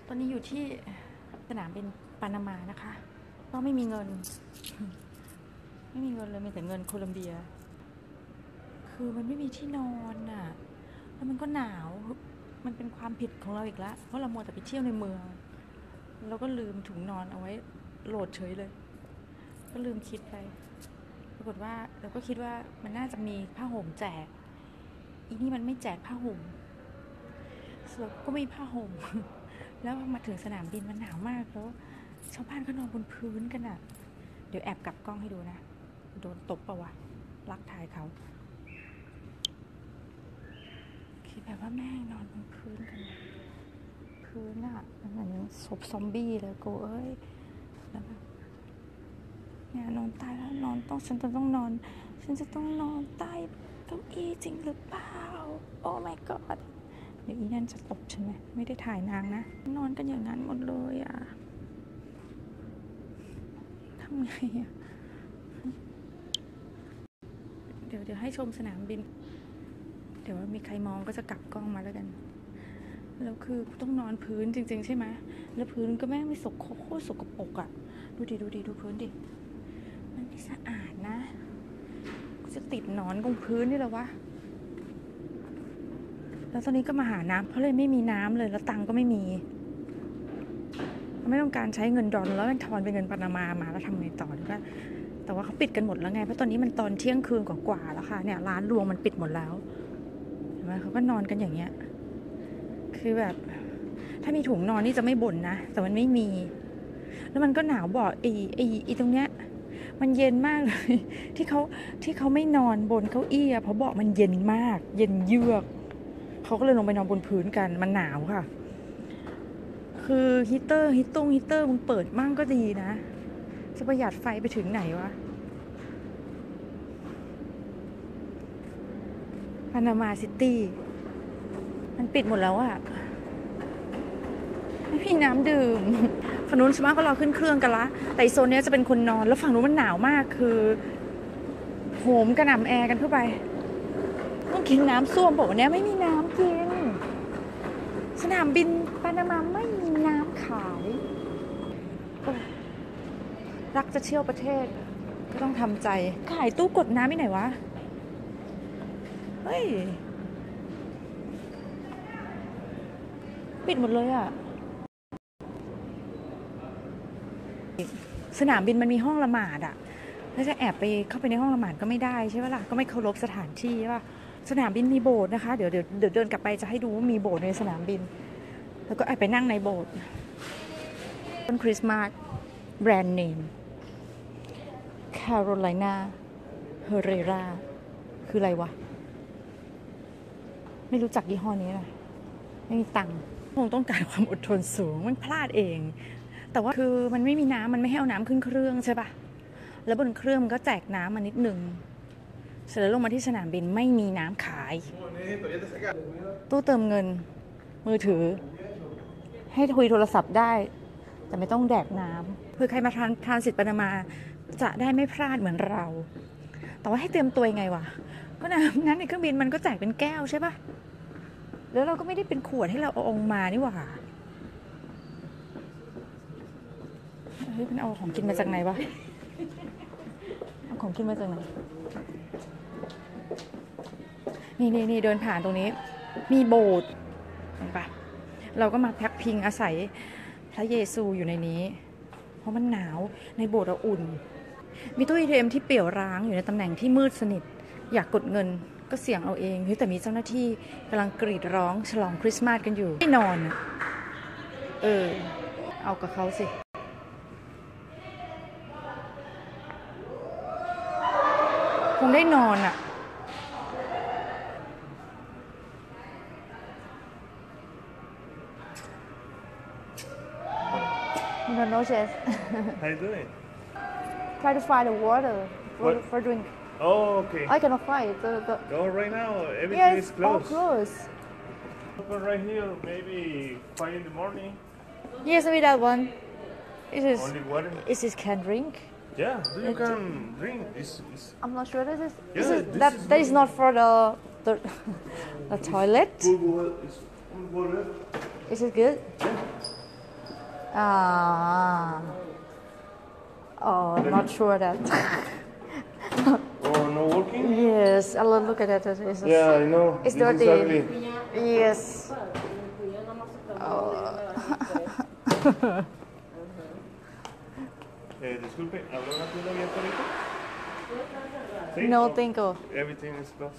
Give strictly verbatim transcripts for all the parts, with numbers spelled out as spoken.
ตอนนี้อยู่ที่สนามบินปานามานะคะก็ไม่มีเงินไม่มีเงินเลยมีแต่เงินโคลัมเบียคือมันไม่มีที่นอนน่ะแล้วมันก็หนาวมันเป็นความผิดของเราอีกแล้วเพราะเรามัวแต่ไปเที่ยวในเมืองเราก็ลืมถุงนอนเอาไว้โหลดเฉยเลยก็ลืมคิดไปปรากฏว่าเราก็คิดว่ามันน่าจะมีผ้าห่มแจกอีนี่มันไม่แจกผ้าห่มเราก็ไม่มีผ้าห่มแล้วพอมาถึงสนามบินมันหนาวมากแล้วชาวบ้านก็นอนบนพื้นกันอ่ะเดี๋ยวแอบกลับกล้องให้ดูนะโดนตบปะวะรักถ่ายเขาคิดแบบว่าแม่งนอนบนพื้นกันพื้นอ่ะเหมือนศพซอมบี้เลยกูเอ้ยแล้วแบบเนี่ยนอนตายแล้วนอนต้องฉันจะต้องนอนฉันจะต้องนอนใต้เก้าอี้จริงหรือเปล่าโอ้ my god เดี๋ยวอีนั่นจะตบฉันไหมไม่ได้ถ่ายนางนะนอนกันอย่างนั้นหมดเลยอ่ะทำไงอ่ะเดี๋ยวเดี๋ยวให้ชมสนามบินเดี๋ยวมีใครมองก็จะกลับกล้องมาแล้วกันแล้วคือต้องนอนพื้นจริงๆใช่ไหมแล้วพื้นก็แม่งไม่สกโคตรสกปรกอ่ะดูดิดูดิดูพื้นดิมันไม่สะอาดนะกูจะติดหนอนตรงพื้นนี่แหละวะแล้วตอนนี้ก็มาหาน้ำเพราะเลยไม่มีน้ำเลยแล้วตังก็ไม่มีไม่ต้องการใช้เงินดอลแล้วมันทอนเป็นเงินปานามามาแล้วทำไงต่อหรือว่าแต่ว่าเขาปิดกันหมดแล้วไงเพราะตอนนี้มันตอนเที่ยงคืนกว่าๆแล้วค่ะเนี่ยร้านรวงมันปิดหมดแล้วเห็นไหมเขาก็นอนกันอย่างเงี้ยคือแบบถ้ามีถุงนอนนี่จะไม่บ่นนะแต่มันไม่มีแล้วมันก็หนาวบอกไอ้ไอ้ไอ้ตรงเนี้ยมันเย็นมากเลยที่เขาที่เขาไม่นอนบนเก้าอี้เพราะเบาะมันเย็นมากเย็นเยือกเขาก็เลยลงไปนอนบนพื้นกันมันหนาวค่ะคือฮีเตอร์ฮีตงฮีเตอร์มึงเปิดมั่งก็ดีนะจะประหยัดไฟไปถึงไหนวะปานามาซิตี้มันปิดหมดแล้วอะไม่มีน้ำดื่มฝั่งนู้นสมาร์ทก็รอขึ้นเครื่องกันละแต่โซนนี้จะเป็นคนนอนแล้วฝั่งนู้นมันหนาวมากคือโหมกระหน่ำแอร์กันเข้าไปต้องกินน้ำส้วมบอกว่าเนี้ยไม่มีน้ำกินสนามบินปานามาไม่มีน้ำขายรักจะเที่ยวประเทศก็ต้องทำใจขายตู้กดน้ำที่ไหนวะเฮ้ยปิดหมดเลยอะสนามบินมันมีห้องละหมาดอะแล้วจะแอบไปเข้าไปในห้องละหมาดก็ไม่ได้ใช่ไหมล่ะก็ไม่เคารพสถานที่ใช่ป่ะสนามบินมีโบสถ์นะคะเดี๋ยวเดี๋ยวเดี๋ยวเดินกลับไปจะให้ดูว่ามีโบสถ์ในสนามบินแล้วก็แอบไปนั่งในโบสถ์ต้นคริสต์มาสแบรนด์เนมแคโรไลนาเฮเรราคืออะไรวะไม่รู้จักยี่ห้อนี้นะไม่มีตังค์คงต้องการความอดทนสูงมันพลาดเองแต่ว่าคือมันไม่มีน้ำมันไม่ให้เอาน้ำขึ้นเครื่องใช่ปะแล้วบนเครื่องมันก็แจกน้ำมานิดนึงเสร็จแล้วลงมาที่สนามบินไม่มีน้ำขายตู้เติมเงินมือถือให้คุยโทรศัพท์ได้แต่ไม่ต้องแดกน้ำเพื่อใครมาทานทานสิทธิ์ปานามาจะได้ไม่พลาดเหมือนเราแต่ว่าให้เตรียมตัวยังไงวะก็น้ำนั้นในเครื่องบินมันก็แจกเป็นแก้วใช่ปะแล้วเราก็ไม่ได้เป็นขวดให้เราเอาออกมานี่หว่าเฮ้ยมันเอาของกินมาจากไหนวะเอาของกินมาจากไหนนี่นี่นี่เดินผ่านตรงนี้มีโบสถ์เห็นปะเราก็มาแพ็คพิงอาศัยพระเยซูอยู่ในนี้เพราะมันหนาวในโบสถ์เราอุ่นมีตู้ เอ ที เอ็ม ที่เปี่ยวร้างอยู่ในตำแหน่งที่มืดสนิทอยากกดเงินก็เสี่ยงเอาเองเฮ้ยแต่มีเจ้าหน้าที่กำลังกรีดร้องฉลองคริสต์มาสกันอยู่ไม่นอนอ่ะเออเอากับเขาสิคงได้นอนอ่ะNo noches. How you doing? Try to find the water for, for drink. Oh, okay. I cannot find it. The, the... Go right now. Everything yes, is closed. all closed. Open right here, maybe five in the morning. Yes, maybe that one. Is this, Only water? Is this can drink? Yeah, you can drink. This is. I'm not sure. This is. Yeah, this is this that. is That is not for the the, the toilet. Full water. It's full water. Is it good? Yeah. Ah. Oh, not sure that. Oh, no working? Yes, I'll look at it. It's, Yeah, I know. It's This is dirty. ugly. Yes. Eh, disculpe, ¿habrá una tienda abierta ahorita? Sí, No, oh, thank you. Everything is closed.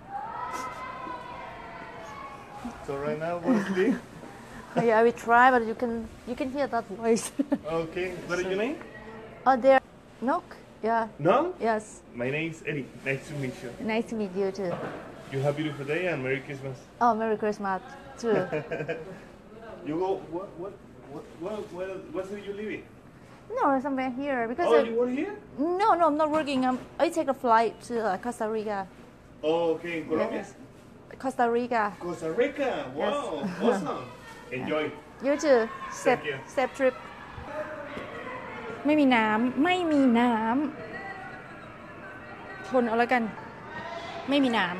So right now, what is big? Yeah, I will try, but you can you can hear that voice. Okay, what is your name? Oh, there. No. Yeah. No? Yes. My name is Eddie. Nice to meet you. Nice to meet you too. You have a beautiful day and Merry Christmas. Oh, Merry Christmas too. You go, what, what, what, what, what, what city you live in? No, somewhere here because Oh, I- you work here? no, no, I'm not working. Um, I take a flight to uh, Costa Rica. Oh, okay, in Colombia? Yes. Costa Rica. Costa Rica. Wow, awesome. Enjoy. You too. Safe, Thank you. safe trip. ไม่มีน้ำไม่มีน้ำทนเอาแล้วกัน ไม่มีน้ำ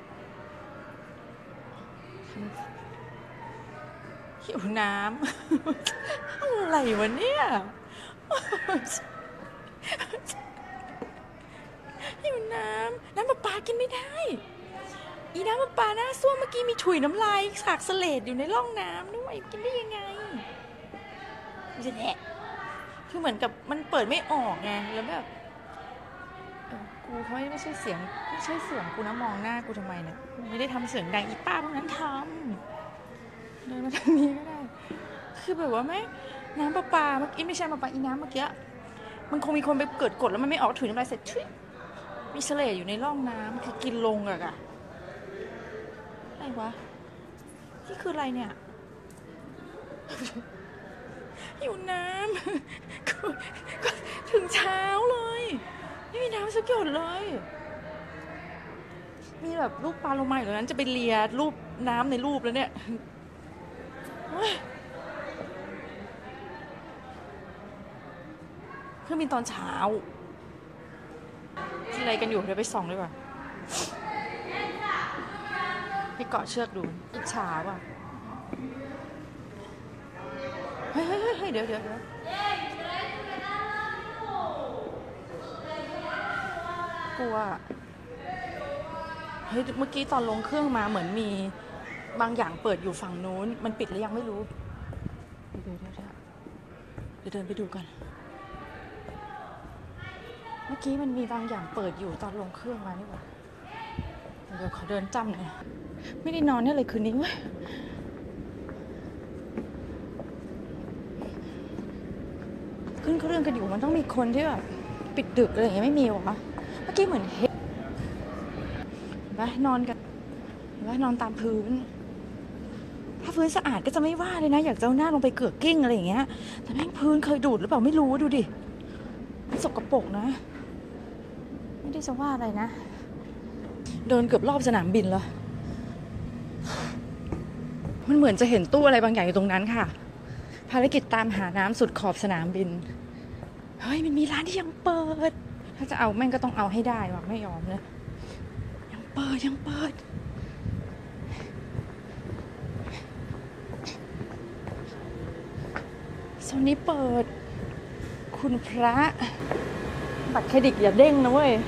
หิวน้ำ อะไรวะเนี่ย หิวน้ำน้ำประปากินไม่ได้ อีน้ำประปาหน้าส้วมเมื่อกี้มีถุยน้ำลายสากเสลดอยู่ในร่องน้ำด้วยกินได้ยังไงจะแหะคือเหมือนกับมันเปิดไม่ออกไงแล้วแบบเออกูเขาไม่ใช่เสียงไม่ใช่เสียงกูนะมองหน้ากูทำไมเนี่ยไม่ได้ทำเสียงดังอีป้าพวกนั้นทำเดินมาทางนี้ก็ได้คือแบบว่าไม่น้ำประปาเมื่อกี้ไม่ใช่ประปาอีน้ำเมื่อกี้มันคงมีคนไปเกิดกดแล้วมันไม่ออกถุยน้ำลายเสร็จชุยมีเสลดอยู่ในร่องน้ำคือกินลงอะอะอะไรวะนี่คืออะไรเนี่ยหิวน้ำ ถึงเช้าเลยไม่มีน้ำสักหยดเลย มีแบบรูปปลาโลมาอยู่ตรงนั้นจะไปเลียรูปน้ำในรูปแล้วเนี่ยเครื่องบินตอนเช้ากินอะไรกันอยู่เดี๋ยวไปส่องดีกว่าไปเกาะเชือกดูอิจฉาว่ะเฮ้ยเฮ้ยเฮ้ยเดี๋ยวเดี๋ยวเดี๋ยวกลัวเฮ้ยเมื่อกี้ตอนลงเครื่องมาเหมือนมีบางอย่างเปิดอยู่ฝั่งนู้นมันปิดหรือยังไม่รู้เดี๋ยวเดี๋ยวเดี๋ยวเดี๋ยวเดินไปดูกันเมื่อกี้มันมีบางอย่างเปิดอยู่ตอนลงเครื่องมานี่หว่าเดี๋ยวขอเดินจ้ำหน่อยไม่ได้นอนเนี่ยเลยคืนนี้เว้ยขึ้นเครื่องกันอยู่มันต้องมีคนที่แบบปิดดึกอะไรอย่างเงี้ยไม่มีหรอเมื่อกี้เหมือนเห็นไปนอนกันไปนอนตามพื้นถ้าพื้นสะอาดก็จะไม่ว่าเลยนะอยากจะเอาหน้าลงไปเกือกกิ้งอะไรอย่างเงี้ยแต่แม่งพื้นเคยดูดหรือเปล่าไม่รู้ดูดิสกปรกนะไม่ได้จะว่าอะไรนะเดินเกือบรอบสนามบินแล้วมันเหมือนจะเห็นตู้อะไรบางอย่างอยู่ตรงนั้นค่ะภารกิจตามหาน้ำสุดขอบสนามบินเฮ้ยมันมีร้านที่ยังเปิดถ้าจะเอาแม่งก็ต้องเอาให้ได้ว่ะไม่ยอมเลยยังเปิดยังเปิดโซนนี้เปิดคุณพระบัตรเครดิตอย่าเด้งนะเว้ย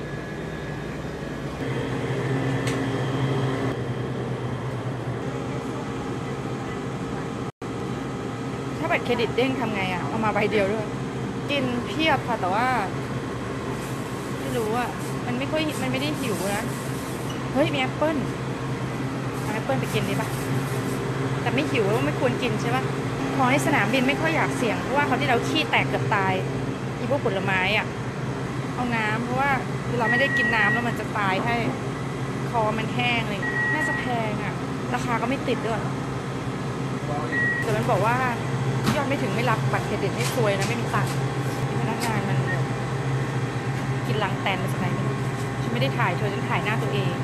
ถ้าบัตรเครดิตเด้งทำไงอ่ะเอามาใบเดียวด้วยกินเพียบค่ะแต่ว่าไม่รู้อ่ะมันไม่ค่อยมันไม่ได้หิวนะเฮ้ยมีแอปเปิ้ลเอาแอปเปิ้ลไปกินดีป่ะแต่ไม่หิวว่าไม่ควรกินใช่ป่ะของในสนามบินไม่ค่อยอยากเสี่ยงเพราะว่าเขาที่เราขี้แตกเกือบตายอีพวกผลไม้อ่ะเอาน้ำเพราะว่าเราไม่ได้กินน้ำแล้วมันจะตายให้คอมันแห้งเลยน่าจะแพงอ่ะราคาก็ไม่ติดด้วยแต่มันบอกว่ายอดไม่ถึงไม่รับบัตรเครดิตไม่ซวยนะไม่มีตังค์พนักงานมันกินลังแตนมาจากไหนไม่รู้ฉันไม่ได้ถ่ายเธอฉันถ่ายหน้าตัวเอง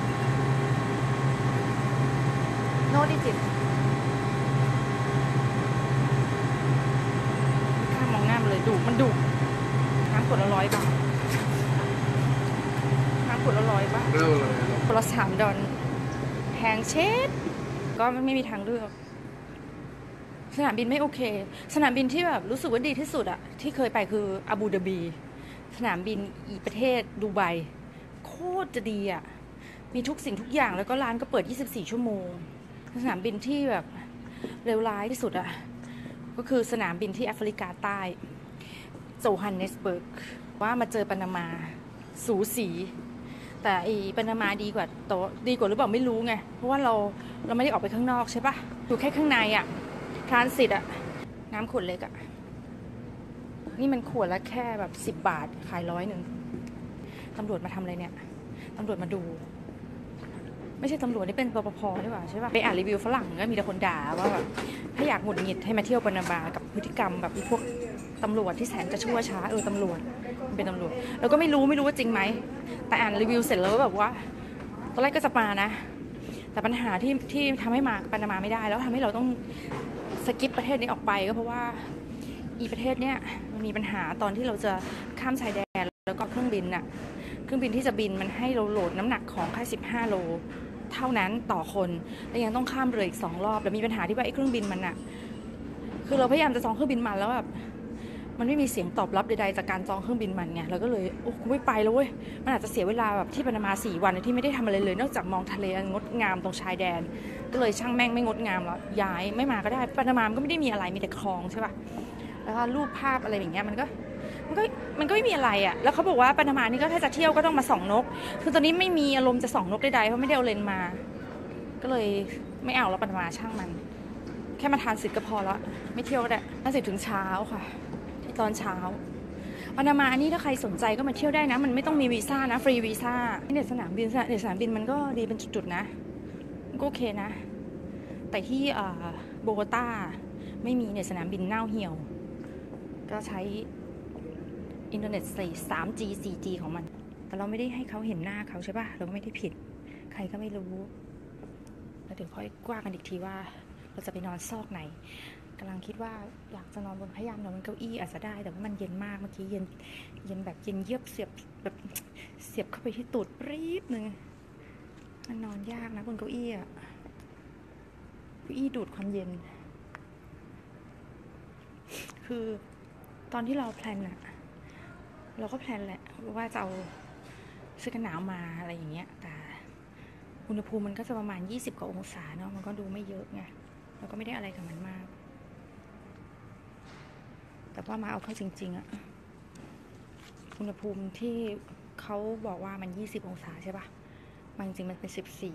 โน้ตดิจิตข้ามองหน้ามันเลยดุมันดุน้ำขวดละร้อยบาทน้ำขวดละร้อยบาทขวดละสามดอลแพงเช็ดก็ไม่มีทางเลือกสนามบินไม่โอเคสนามบินที่แบบรู้สึกว่าดีที่สุดอะที่เคยไปคืออาบูดาบีสนามบินอีประเทศดูไบโคตรจะดีอะมีทุกสิ่งทุกอย่างแล้วก็ร้านก็เปิดยี่สิบสี่ชั่วโมงสนามบินที่แบบเลวร้ายที่สุดอะก็คือสนามบินที่แอฟริกาใต้โจฮันเนสเบิร์กว่ามาเจอปานามาสูสีแต่อีปานามาดีกว่าโตดีกว่าหรือเปล่าไม่รู้ไงเพราะว่าเราเราไม่ได้ออกไปข้างนอกใช่ปะอยู่แค่ข้างในอะทรานสิตอะน้ำขวดเล็กอะนี่มันขวดละแค่แบบสิบบาทขายร้อยหนึ่งตำรวจมาทำอะไรเนี่ยตำรวจมาดูไม่ใช่ตำรวจนี่เป็นปปภดีกว่าใช่ป่ะไปอ่านรีวิวฝรั่งก็มีแต่คนด่าว่าแบบถ้าอยากหงุดหงิดให้มาเที่ยวปานามากับพฤติกรรมแบบพวกตำรวจที่แสนจะชั่วช้าเออตำรวจมันเป็นตำรวจแล้วก็ไม่รู้ไม่รู้ว่าจริงไหมแต่อ่านรีวิวเสร็จแล้วแบบว่าตอนแรกก็จะมานะแต่ปัญหาที่ที่ทำให้มาปานามาไม่ได้แล้วทำให้เราต้องสกิปประเทศนี้ออกไปก็เพราะว่าอีประเทศเนี้ยมันมีปัญหาตอนที่เราจะข้ามชายแดนแล้วก็เครื่องบินน่ะเครื่องบินที่จะบินมันให้เราโหลดน้ำหนักของแค่สิบห้าโลเท่านั้นต่อคนแล้วยังต้องข้ามเรืออีกสองรอบแล้วมีปัญหาที่ว่าไอ้เครื่องบินมันน่ะคือเราพยายามจะจองเครื่องบินมันแล้วแบบมันไม่มีเสียงตอบรับใดๆจากการจองเครื่องบินมันไงเราก็เลยโอ้กูไม่ไปแล้วเว้ยมันอาจจะเสียเวลาแบบที่ปานามาสี่วันที่ไม่ได้ทำอะไรเลยนอกจากมองทะเลงดงามตรงชายแดนก็เลยช่างแม่งไม่งดงามแล้วย้ายไม่มาก็ได้ปานามาก็ไม่ได้มีอะไรมีแต่คลองใช่ป่ะแล้วก็รูปภาพอะไรอย่างเงี้ยมันก็มันก็มันก็ไม่มีอะไรอ่ะแล้วเขาบอกว่าปานามานี่ก็ถ้าจะเที่ยวก็ต้องมาส่องนกคือตอนนี้ไม่มีอารมณ์จะส่องนกใดๆเพราะไม่ได้เอาเลนมาก็เลยไม่เอาแล้วปานามาช่างมันแค่มาทานสิทธิ์ก็พอแล้วไม่เที่ยวก็ได้ทานสิทธิ์ถึงเช้าค่ะที่ตอนเช้าปานามานี่ถ้าใครสนใจก็มาเที่ยวได้นะมันไม่ต้องมีวีซ่านะฟรีวีซ่าเนี่ยสนามบินเนี่ยสนามบินมันก็ดีเป็นจุดๆนะก็โอเคนะแต่ที่โบโกตาไม่มีเนี่ยสนามบินเน่าเหี่ยวก็ใช้อินเทอร์เน็ต สามจี สี่จี ของมันแต่เราไม่ได้ให้เขาเห็นหน้าเขาใช่ป่ะเราก็ไม่ได้ผิดใครก็ไม่รู้แล้วเดี๋ยวค่อยกว้างกันอีกทีว่าเราจะไปนอนซอกไหนกำลังคิดว่าอยากจะนอนบนพยายามนอนบนเก้าอี้อาจจะได้แต่ว่ามันเย็นมากเมื่อกี้เย็นเย็นแบบเย็นเยือกเสียบแบบเสียบเข้าไปที่ตูดปรี๊ดนึงมันนอนยากนะบนเก้าอี้อะเก้าอี้ดูดความเย็นคือตอนที่เราแพลนอะเราก็แพลนแหละว่าจะเอาเสื้อกันหนาวมาอะไรอย่างเงี้ยแต่อุณหภูมิมันก็จะประมาณยี่สิบกว่าองศาเนาะมันก็ดูไม่เยอะไงเราก็ไม่ได้อะไรกับมันมากแต่ว่ามาเอาเข้าจริงๆอะอุณหภูมิที่เขาบอกว่ามันยี่สิบองศาใช่ปะมันจริงมันเป็นสิบสี่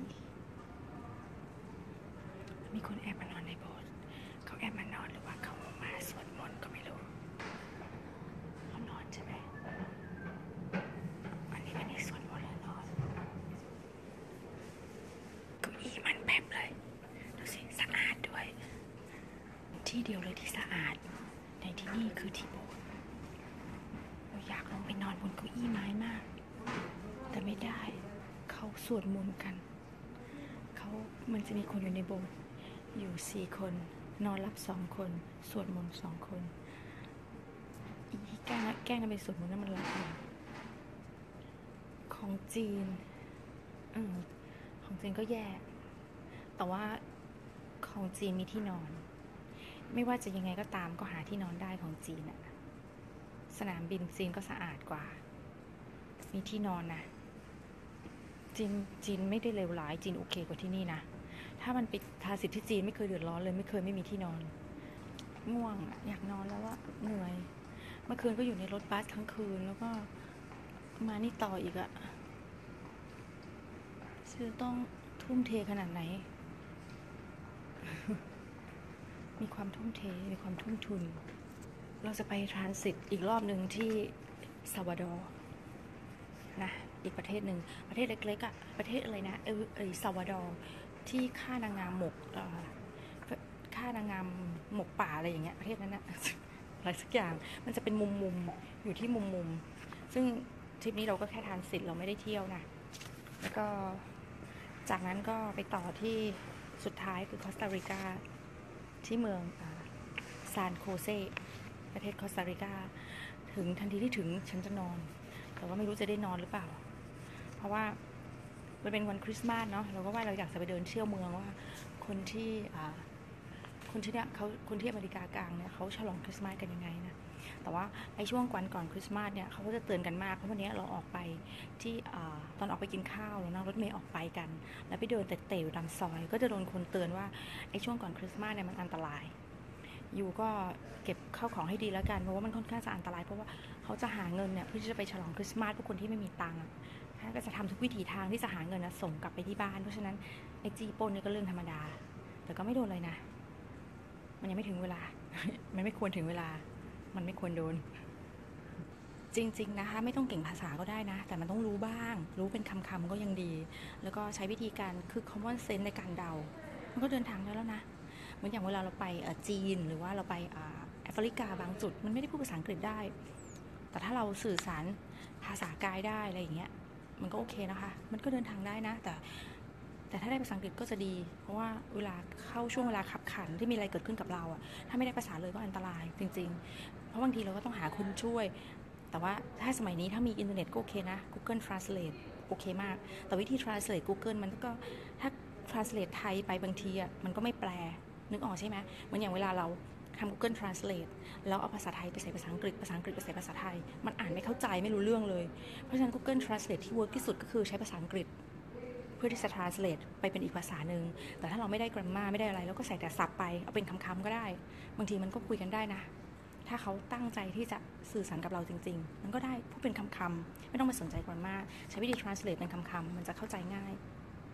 มีคนแอบมานอนในโบสถ์เขาแอบมานอนหรือว่าเขามาสวดมนต์ก็ไม่รู้เขานอนใช่ไหมวันนี้ไม่ได้สวดมนต์แล้วนอนเก้าอี้มันแบบเลยดูสิสะอาดด้วยที่เดียวเลยที่สะอาดในที่นี่คือที่โบสถ์เราอยากลงไปนอนบนเก้าอี้ไม้มากแต่ไม่ได้เขาสวดมนต์กันเขามันจะมีคนอยู่ในโบสถ์อยู่สี่คนนอนรับสองคนสวดมนต์สองคนอีแกล้งแกล้งกันไปสวดมนต์นั่นมันละของจีนอืมของจีนก็แย่แต่ว่าของจีนมีที่นอนไม่ว่าจะยังไงก็ตามก็หาที่นอนได้ของจีนอะสนามบินจีนก็สะอาดกว่ามีที่นอนนะจีนจีนไม่ได้เลวร้ายจีนโอเคกว่าที่นี่นะถ้ามันไปทาสิทธิ์ที่จีนไม่เคยเดือดร้อนเลยไม่เคยไม่มีที่นอนง่วงอยากนอนแล้วว่าเหนื่อยเมื่อคืนก็อยู่ในรถบัสทั้งคืนแล้วก็มานี่ต่ออีกอะจะต้องทุ่มเทขนาดไหน มีความทุ่มเทมีความทุ่มทุนเราจะไปทรานสิตอีกรอบหนึ่งที่ซาวาดอร์นะอีกประเทศหนึ่งประเทศเล็กๆอะประเทศอะไรนะเออเออซาวาดอร์ที่ฆ่านางงามหมกฆ่านางงามหมกป่าอะไรอย่างเงี้ยประเทศนั้นนะอะไรสักอย่างมันจะเป็นมุมมุมอยู่ที่มุมมุมซึ่งทริปนี้เราก็แค่ทรานสิตเราไม่ได้เที่ยวนะแล้วก็จากนั้นก็ไปต่อที่สุดท้ายคือคอสตาริกาที่เมืองซานโคเซประเทศคอสตาริกาถึงทันทีที่ถึงฉันจะนอนแต่ว่าไม่รู้จะได้นอนหรือเปล่าเพราะว่ามันเป็นวันคริสต์มาสเนาะเราก็ว่าเราอยากจะไปเดินเที่ยวเมืองว่าคนที่คนที่เนี่ยเขาคนที่อเมริกากลางเนี่ยเขาฉลองคริสต์มาสกันยังไงนะแต่ว่าไอ้ช่วงก่อนก่อนคริสต์มาสเนี่ยเขาก็จะเตือนกันมากเพราะวันนี้เราออกไปที่ตอนออกไปกินข้าวเรานั่งรถเมล์ออกไปกันแล้วไปเดินเตะๆอยู่ตามซอยก็จะโดนคนเตือนว่าไอ้ช่วงก่อนคริสต์มาสเนี่ยมันอันตรายอยู่ก็เก็บข้าวของให้ดีแล้วกันเพราะว่ามันค่อนข้างจะอันตรายเพราะว่าเขาจะหาเงินเนี่ยเพื่อที่จะไปฉลองคริสต์มาสพวกคนที่ไม่มีตังค์ก็จะทำทุกวิถีทางที่จะหาเงินนะส่งกลับไปที่บ้านเพราะฉะนั้นไอ้จีปนนี่ก็เรื่องธรรมดาแต่ก็ไม่โดนเลยนะมันยังไม่ถึงเวลา มันไม่ควรถึงเวลามันไม่ควรโดนจริงๆนะคะไม่ต้องเก่งภาษาก็ได้นะแต่มันต้องรู้บ้างรู้เป็นคำๆก็ยังดีแล้วก็ใช้วิธีการคือ common sense ในการเดามันก็เดินทางได้แล้วนะเหมือนอย่างเวลาเราไปจีนหรือว่าเราไปแอฟริกาบางจุดมันไม่ได้พูดภาษาอังกฤษได้แต่ถ้าเราสื่อสารภาษากายได้อะไรอย่างเงี้ยมันก็โอเคนะคะมันก็เดินทางได้นะแต่แต่ถ้าได้ภาษาอังกฤษก็จะดีเพราะว่าเวลาเข้าช่วงเวลาขับขันที่มีอะไรเกิดขึ้นกับเราอะถ้าไม่ได้ภาษาเลยก็อันตรายจริงๆเพราะบางทีเราก็ต้องหาคนช่วยแต่ว่าถ้าสมัยนี้ถ้ามีอินเทอร์เน็ตก็โอเคนะ Google Translate โอเคมากแต่วิธี Translate Google มันก็ถ้า Translate ไทยไปบางทีอะมันก็ไม่แปลนึกออกใช่ไหมเหมือนอย่างเวลาเราทำ Google Translate แล้วเอาภาษาไทยไปใส่ภาษาอังกฤษภาษาอังกฤษไปใส่ภาษาไทยมันอ่านไม่เข้าใจไม่รู้เรื่องเลยเพราะฉะนั้น Google Translate ที่เวิร์กที่สุดก็คือใช้ภาษาอังกฤษเพื่อที่จะ translate ไปเป็นอีกภาษาหนึ่งแต่ถ้าเราไม่ได้ grammar ไม่ได้อะไรแล้วก็ใส่แต่ศัพท์ไปเอาเป็นคำๆก็ได้บางทีมันก็คุยกันได้นะถ้าเขาตั้งใจที่จะสื่อสารกับเราจริงๆมันก็ได้พูดเป็นคำๆไม่ต้องไปสนใจ grammar ใช้วิธี translate เป็นคำๆมันจะเข้าใจง่าย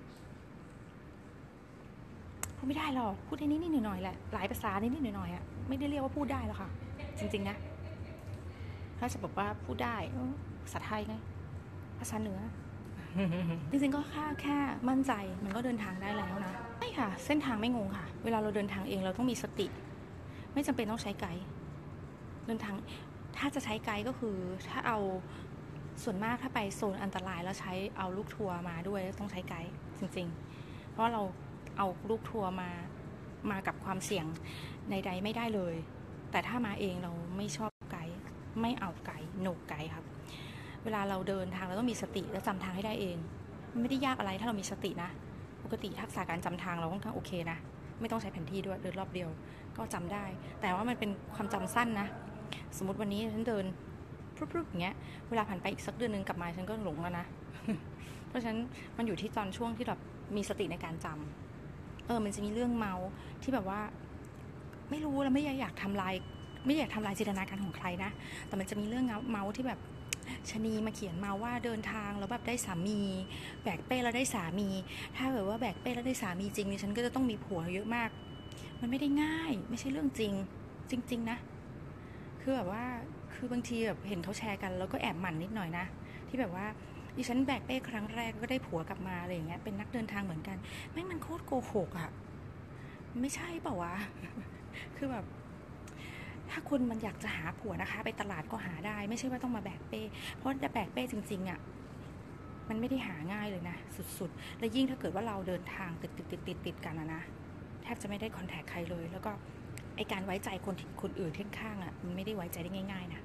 พูดไม่ได้หรอกพูดได้นิดๆหน่อยๆแหละหลายภาษานิดๆหน่อยๆอ่ะไม่ได้เรียกว่าพูดได้หรอกค่ะจริงๆนะถ้าจะบอกว่าพูดได้ภาษาไทยไงภาษาเหนือจริงๆก็แค่แค่มั่นใจมันก็เดินทางได้แล้วนะใช่ค่ะเส้นทางไม่งงค่ะเวลาเราเดินทางเองเราต้องมีสติไม่จำเป็นต้องใช้ไกด์เดินทางถ้าจะใช้ไกด์ก็คือถ้าเอาส่วนมากถ้าไปโซนอันตรายแล้วใช้เอาลูกทัวร์มาด้วยต้องใช้ไกด์จริงๆเพราะเราเอาลูกทัวร์มามากับความเสี่ยงใดๆไม่ได้เลยแต่ถ้ามาเองเราไม่ชอบไกด์ไม่เอาไกด์โนไกด์ครับเวลาเราเดินทางเราต้องมีสติและจำทางให้ได้เองไม่ได้ยากอะไรถ้าเรามีสตินะปกติทักษะการจำทางเราค่อนข้างโอเคนะไม่ต้องใช้แผนที่ด้วยเดินรอบเดียวก็จำได้แต่ว่ามันเป็นความจำสั้นนะสมมติวันนี้ฉันเดินพรุบๆอย่างเงี้ยเวลาผ่านไปอีกสักเดือนนึงกลับมาฉันก็หลงแล้วนะ เพราะฉะนั้นมันอยู่ที่ตอนช่วงที่แบบมีสติในการจำเออมันจะมีเรื่องเมาที่แบบว่าไม่รู้แล้วไม่อยากทำลายไม่อยากทำลายจินตนาการของใครนะแต่มันจะมีเรื่องเมาที่แบบชนีมาเขียนมาว่าเดินทางแล้วแบบได้สามีแบกเป้แล้วได้สามีถ้าเกิดว่าแบกเป้แล้วได้สามีจริงนี่ฉันก็จะต้องมีผัวเยอะมากมันไม่ได้ง่ายไม่ใช่เรื่องจริงจริงๆนะคือแบบว่าคือบางทีแบบเห็นเขาแชร์กันแล้วก็แอบหมั่นนิดหน่อยนะที่แบบว่าดิฉันแบกเป้ครั้งแรกก็ได้ผัวกลับมาอะไรอย่างเงี้ยเป็นนักเดินทางเหมือนกันแม่งมันโคตรโกหกอะไม่ใช่เปล่าวะ คือแบบถ้าคุณมันอยากจะหาผัวนะคะไปตลาดก็หาได้ไม่ใช่ว่าต้องมาแบกเป้เพราะจะแบกเป้จริงๆอ่ะมันไม่ได้หาง่ายเลยนะสุดๆและยิ่งถ้าเกิดว่าเราเดินทางติดติดติดติดติดกันนะนะแทบจะไม่ได้คอนแทคใครเลยแล้วก็ไอการไว้ใจคนคนอื่นข้างๆอ่ะมันไม่ได้ไว้ใจได้ง่ายๆนะ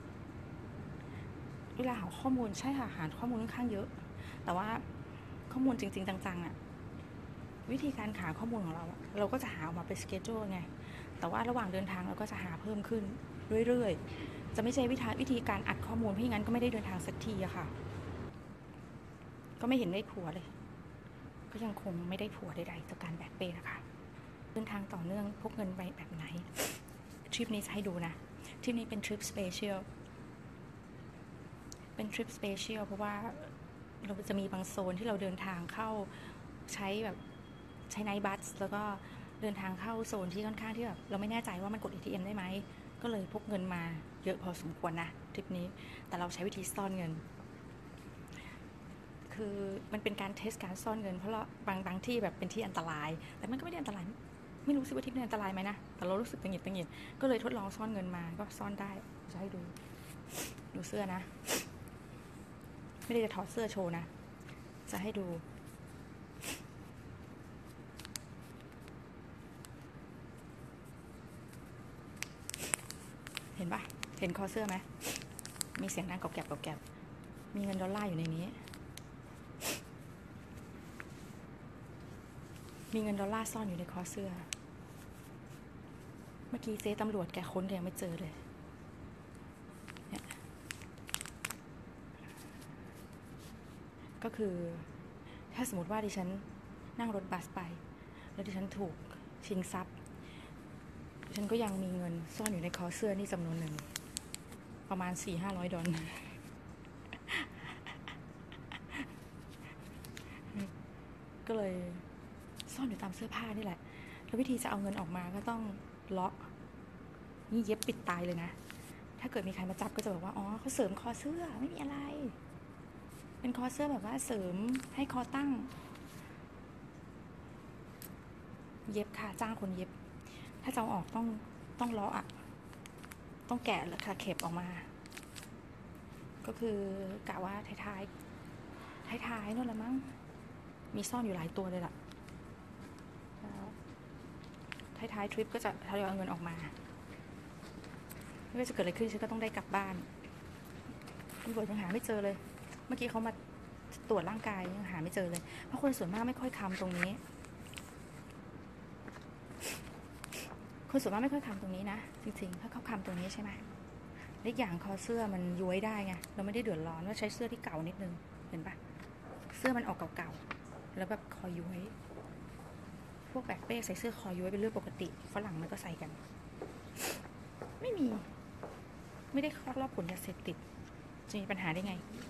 เวลาหาข้อมูลใช่ค่ะหาข้อมูลค่อนข้างเยอะแต่ว่าข้อมูลจริงๆจังๆอ่ะวิธีการหาข้อมูลของเราเราก็จะหาออกมาเป็นสเกจจูลไงแต่ว่าระหว่างเดินทางเราก็จะหาเพิ่มขึ้นเรื่อยๆจะไม่ใช่วิธีวิธีการอัดข้อมูลเพราะงั้นก็ไม่ได้เดินทางสักทีอะค่ะก็ไม่เห็นได้ผัวเลยก็ยังคงไม่ได้ผัวใดๆจากการแบกเป้นะคะเดินทางต่อเนื่องพกเงินไปแบบไหนทริปนี้จะให้ดูนะทริปนี้เป็นทริปสเปเชียลเป็นทริปสเปเชียลเพราะว่าเราจะมีบางโซนที่เราเดินทางเข้าใช้แบบใช้ไนท์บัสแล้วก็เดินทางเข้าโซนที่ค่อนข้างที่แบบเราไม่แน่ใจว่ามันกด เอ ที เอ็ม ได้ไหมก็เลยพกเงินมาเยอะพอสมควรนะทริปนี้แต่เราใช้วิธีซ่อนเงินคือมันเป็นการเทสการซ่อนเงินเพราะเราบางบางที่แบบเป็นที่อันตรายแต่มันก็ไม่ได้อันตรายไม่รู้สิว่าทริปนี้อันตรายไหมนะแต่เรารู้สึกตังหงิดตังหงิดก็เลยทดลองซ่อนเงินมาก็ซ่อนได้จะให้ดูดูเสื้อนะไม่ได้จะถอดเสื้อโชว์นะจะให้ดูเห็นปะเห็นคอเสื้อไหมมีเสียงดังกรอบแกรบกรอบแกรบมีเงินดอลลาร์อยู่ในนี้มีเงินดอลลาร์ซ่อนอยู่ในคอเสื้อเมื่อกี้เจ๊ตำรวจแกค้นแกยังไม่เจอเลยเนี่ยก็คือถ้าสมมติว่าดิฉันนั่งรถบัสไปแล้วดิฉันถูกชิงทรัพย์ดิฉันก็ยังมีเงินซ่อนอยู่ในคอเสื้อนี่จำนวนหนึ่งประมาณสี่ห้าร้อยดอลลาร์ก็เลยซ่อนอยู่ตามเสื้อผ้านี่แหละแล้ววิธีจะเอาเงินออกมาก็ต้องเลาะนี่เย็บปิดตายเลยนะถ้าเกิดมีใครมาจับก็จะบอกว่าอ๋อเขาเสริมคอเสื้อไม่มีอะไรเป็นคอเสื้อแบบว่าเสริมให้คอตั้งเย็บค่ะจ้างคนเย็บถ้าจะเอาออกต้องต้องเลาะอ่ะต้องแกะแล้วค่ะเข็บออกมาก็คือกะว่าท้ายๆท้ายๆนั่นแหละมั้งมีซ่อนอยู่หลายตัวเลยล่ะท้ายๆทริปก็จะทยอยเอาเงินออกมาไม่ว่าจะเกิดอะไรขึ้นฉันก็ต้องได้กลับบ้านตำรวจยังหาไม่เจอเลยเมื่อกี้เขามาตรวจร่างกายยังหาไม่เจอเลยเพราะคนส่วนมากไม่ค่อยคำตรงนี้คนส่วนมากไม่ค่อยคำตรงนี้นะจริงๆถ้าเขาคำตรงนี้ใช่ไหมเล็กอย่างคอเสื้อมันย้วยได้ไงเราไม่ได้เดือดร้อนว่าใช้เสื้อที่เก่านิดนึงเห็นปะเสื้อมันออกเก่าๆแล้วแบบคอย้วยพวกแบกเป้ใส่เสื้อคอย้วยเป็นเรื่องปกติฝรั่งมันก็ใส่กันไม่มีไม่ได้ครอบผลยาเสพติดจะมีปัญหาได้ไง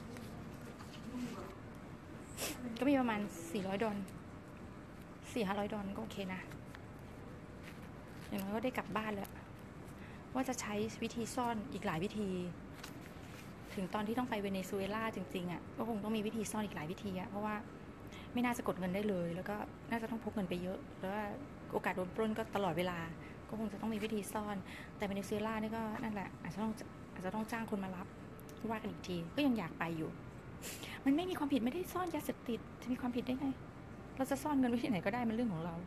ก็มีประมาณสี่ร้อยดอลสี่ห้าร้อยดอลก็โอเคนะอย่างน้อยก็ได้กลับบ้านแล้วว่าจะใช้วิธีซ่อนอีกหลายวิธีถึงตอนที่ต้องไปเวเนซุเอลาจริงๆอ่ะก็คงต้องมีวิธีซ่อนอีกหลายวิธีอ่ะเพราะว่าไม่น่าจะกดเงินได้เลยแล้วก็น่าจะต้องพกเงินไปเยอะแล้วโอกาสโดนปล้นก็ตลอดเวลาก็คงจะต้องมีวิธีซ่อนแต่เวเนซุเอลานี่ก็นั่นแหละอาจจะต้องอาจจะต้องจ้างคนมารับว่ากันอีกทีก็ยังอยากไปอยู่มันไม่มีความผิดไม่ได้ซ่อนยาเสพติดจะมีความผิดได้ไงเราจะซ่อนเงินไว้ที่ไหนก็ได้มันเรื่องของเรา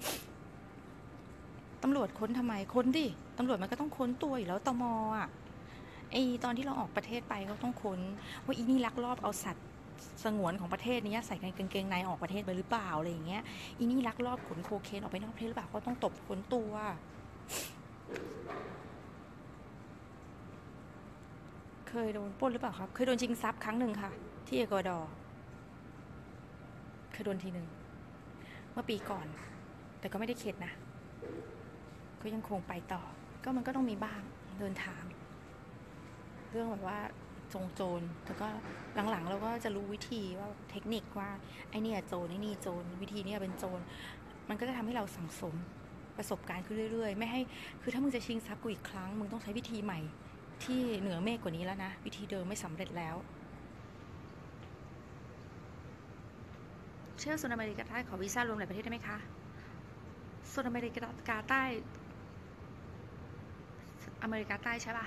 ตำรวจค้นทำไมค้นดิตำรวจมันก็ต้องค้นตัวอยู่แล้วตมอ่ะไอตอนที่เราออกประเทศไปเขาต้องค้นว่าอีนี่ลักลอบเอาสัตว์สงวนของประเทศนี้ใส่กางเกงในออกประเทศไปหรือเปล่าอะไรอย่างเงี้ยอีนี่ลักลอบขนโคเคนออกไปนอกประเทศหรือเปล่าก็ต้องตบค้นตัวเคยโดนปล้นหรือเปล่าครับเคยโดนชิงทรัพย์ครั้งหนึ่งค่ะที่เอกวาดอร์เคยโดนทีหนึ่งเมื่อปีก่อนแต่ก็ไม่ได้เข็ดนะก็ยังคงไปต่อก็มันก็ต้องมีบ้างเดินทางเรื่องแบบว่าจงโจรแต่ก็หลังๆเราก็จะรู้วิธีว่าเทคนิคว่าไอเนี่ยโจรไอนี่โจรวิธีนี้เป็นโจรมันก็จะทำให้เราสังสมประสบการณ์ขึ้นเรื่อยๆไม่ให้คือถ้ามึงจะชิงทรัพย์กูอีกครั้งมึงต้องใช้วิธีใหม่ที่เหนือเมฆกว่านี้แล้วนะวิธีเดิมไม่สำเร็จแล้วเชื่อโซนอเมริกาใต้ขอวีซ่ารวมหลายประเทศได้ไหมคะโซนอเมริกาใต้อเมริกาใต้ใช่ป่ะ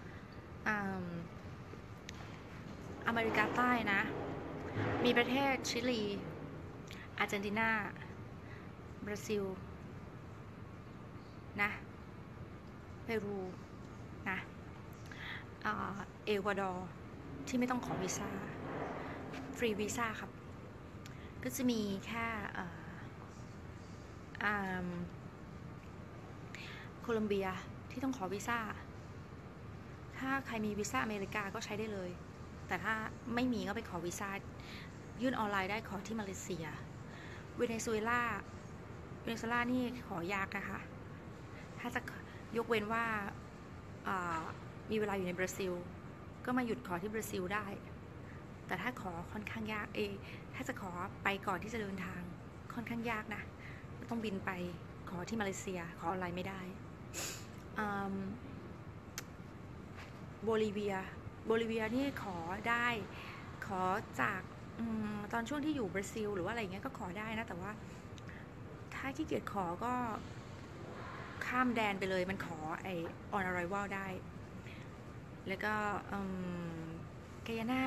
อเมริกาใต้นะมีประเทศชิลีอาร์เจนตินาบราซิลนะเปรูนะเอลวาดอร์ที่ไม่ต้องขอวีซ่าฟรีวีซ่าครับก็จะมีแค่โคลอมเบียที่ต้องขอวีซ่าถ้าใครมีวีซ่าอเมริกาก็ใช้ได้เลยแต่ถ้าไม่มีก็ไปขอวีซ่ายื่นออนไลน์ได้ขอที่มาเลเซียเวเนซุเอลาเวเนซุเอลานี่ขอยากนะคะถ้าจะยกเว้นว่ามีเวลาอยู่ในบราซิลก็มาหยุดขอที่บราซิลได้แต่ถ้าขอค่อนข้างยากเอถ้าจะขอไปก่อนที่จะเดินทางค่อนข้างยากนะต้องบินไปขอที่มาเลเซียขอออนไลน์ไม่ได้โบลิเวียโบลิเวียนี่ขอได้ขอจากอตอนช่วงที่อยู่บราซิลหรือว่าอะไรเงี้ยก็ขอได้นะแต่ว่าถ้าขี้เกียจขอก็ข้ามแดนไปเลยมันขอไอ on arrival ได้แล้วก็ไกยาน่า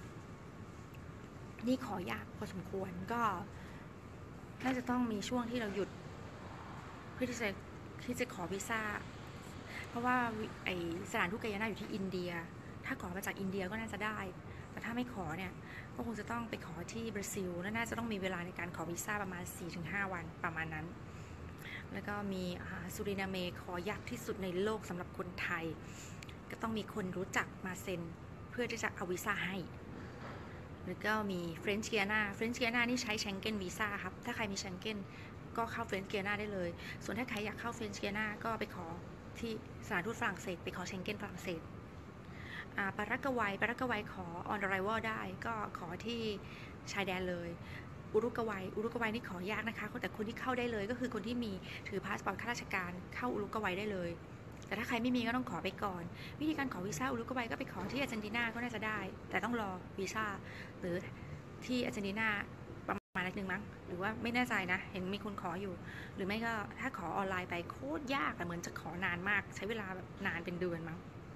นี่ขอยากพอสมควรก็น่าจะต้องมีช่วงที่เราหยุดเพื่อที่จะที่จะขอวีซ่าเพราะว่าไอสถานทูตไกยาน่าอยู่ที่อินเดียถ้าขอมาจากอินเดียก็น่าจะได้แต่ถ้าไม่ขอเนี่ยก็คงจะต้องไปขอที่บราซิลและน่าจะต้องมีเวลาในการขอวีซ่าประมาณ สี่ถึงห้า วันประมาณนั้นแล้วก็มีซูรินาเมขอยากที่สุดในโลกสำหรับคนไทยก็ต้องมีคนรู้จักมาเซ็นเพื่อที่จะเอาวีซ่าให้แล้วก็มีเฟรนช์กิอานาเฟรนช์กิอานานี่ใช้เชงเก้นวีซ่าครับถ้าใครมีเชงเก้นก็เข้าเฟรนช์กิอานาได้เลยส่วนถ้าใครอยากเข้าเฟรนช์กิอานาก็ไปขอที่สถานทูตฝรั่งเศสไปขอเชงเก้นฝรั่งเศสปารากวัยปารากวัยขอ on arrival ได้ก็ขอที่ชายแดนเลยอุรุกวัยอุรุกวัยนี่ขอยากนะคะแต่คนที่เข้าได้เลยก็คือคนที่มีถือพาสปอร์ตข้าราชการเข้าอุรุกวัยได้เลยแต่ถ้าใครไม่มีก็ต้องขอไปก่อนวิธีการขอวีซ่าอุรุกวัยก็ไปขอที่อาร์เจนตินาก็น่าจะได้แต่ต้องรอวีซ่าหรือที่อาร์เจนตินาประมาณนึงมั้งหรือว่าไม่แน่ใจนะเห็นมีคนขออยู่หรือไม่ก็ถ้าขอออนไลน์ไปโคตรยากแต่เหมือนจะขอนานมากใช้เวลาแบบนานเป็นเดือนมั้ง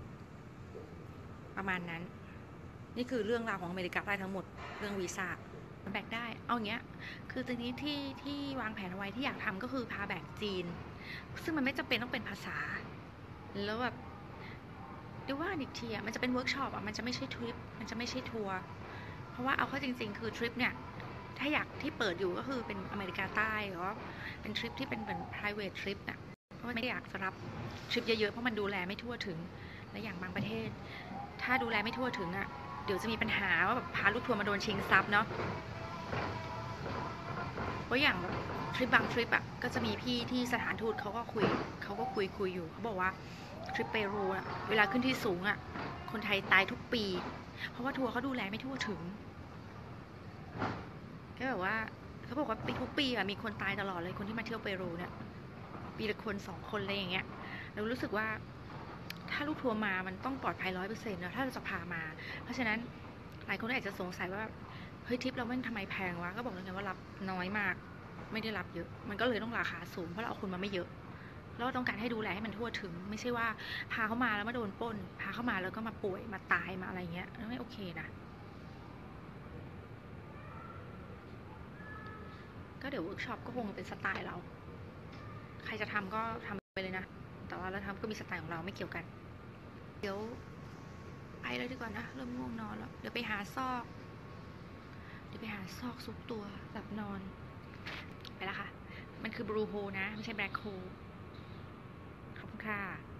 ประมาณนั้นนี่คือเรื่องราวของอเมริกาใต้ทั้งหมดเรื่องวีซ่าแบกได้เอาอย่างเงี้ยคือตอนนี้ที่ที่วางแผนเอาไว้ที่อยากทำก็คือพาแบกจีนซึ่งมันไม่จำเป็นต้องเป็นภาษาแล้วแบบเดี๋ยวว่าอีกทีอ่ะมันจะเป็นเวิร์กช็อปอ่ะมันจะไม่ใช่ทริปมันจะไม่ใช่ทัวร์เพราะว่าเอาเข้าจริงๆคือทริปเนี่ยถ้าอยากที่เปิดอยู่ก็คือเป็นอเมริกาใต้หรือว่าเป็นทริปที่เป็นเหมือน private trip น่ะเพราะไม่ได้อยากจะรับทริปเยอะๆเพราะมันดูแลไม่ทั่วถึงและอย่างบางประเทศถ้าดูแลไม่ทั่วถึงอ่ะเดี๋ยวจะมีปัญหาว่าแบบพาลูกทัวร์มาโดนชิงทรัพย์เนาะเพราะอย่างทริปบางทริปอ่ะก็จะมีพี่ที่สถานทูตเขาก็คุยเขาก็คุยคุยอยู่เขาบอกว่าทริปเปรูอ่ะเวลาขึ้นที่สูงอ่ะคนไทยตายทุกปีเพราะว่าทัวร์เขาดูแลไม่ทั่วถึงก็แบบว่าเขาบอกว่าปีทุกปีอ่ะมีคนตายตลอดเลยคนที่มาเที่ยวเปรูเนี่ยปีละคนสองคนอะไรอย่างเงี้ยเรารู้สึกว่าถ้าลูกทัวร์มามันต้องปลอดภัยร้อยเปอร์เซ็นต์นะถ้าเราจะพามาเพราะฉะนั้นหลายคนอาจจะสงสัยว่าเฮ้ยทริปเราไม่ทำไมแพงวะก็บอกเลยนะว่ารับน้อยมากไม่ได้รับเยอะมันก็เลยต้องราคาสูงเพราะเราเอาคนมาไม่เยอะแล้วต้องการให้ดูแลให้มันทั่วถึงไม่ใช่ว่าพาเข้ามาแล้วมาโดนปล้นพาเข้ามาแล้วก็มาป่วยมาตายมาอะไรเงี้ยไม่โอเคนะก็เดี๋ยวเวิร์กช็อปก็คงเป็นสไตล์เราใครจะทำก็ทำไปเลยนะแต่ว่าเราทำก็มีสไตล์ของเราไม่เกี่ยวกันเดี๋ยวไปเลยดีกว่านะเริ่มง่วงนอนแล้วเดี๋ยวไปหาซอกเดี๋ยวไปหาซอกซุกตัวหลับนอนไปแล้วค่ะมันคือบลูโฮนะไม่ใช่แบล็คโฮขอบคุณค่ะ